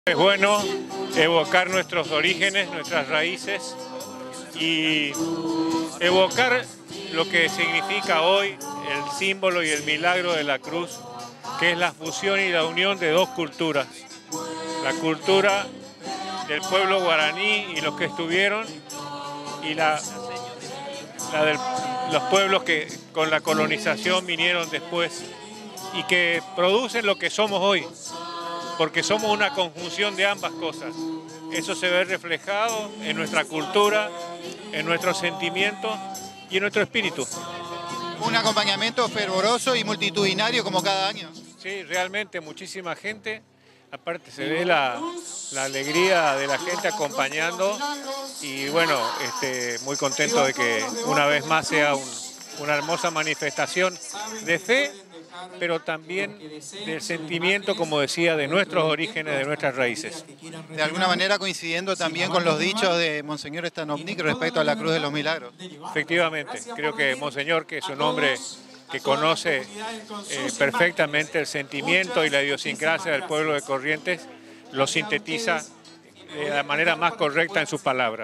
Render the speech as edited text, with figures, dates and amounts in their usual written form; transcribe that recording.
Es bueno evocar nuestros orígenes, nuestras raíces y evocar lo que significa hoy el símbolo y el milagro de la cruz, que es la fusión y la unión de dos culturas. La cultura del pueblo guaraní y los que estuvieron y la de los pueblos que con la colonización vinieron después y que producen lo que somos hoy, porque somos una conjunción de ambas cosas. Eso se ve reflejado en nuestra cultura, en nuestros sentimientos y en nuestro espíritu. Un acompañamiento fervoroso y multitudinario como cada año. Sí, realmente muchísima gente. Aparte se ve la alegría de la gente acompañando y bueno, muy contento de que una vez más sea una hermosa manifestación de fe, pero también del sentimiento, como decía, de nuestros orígenes, de nuestras raíces. De alguna manera coincidiendo también con los dichos de Monseñor Stanovnik respecto a la Cruz de los Milagros. Efectivamente, creo que Monseñor, que es un hombre que conoce perfectamente el sentimiento y la idiosincrasia del pueblo de Corrientes, lo sintetiza de la manera más correcta en sus palabras.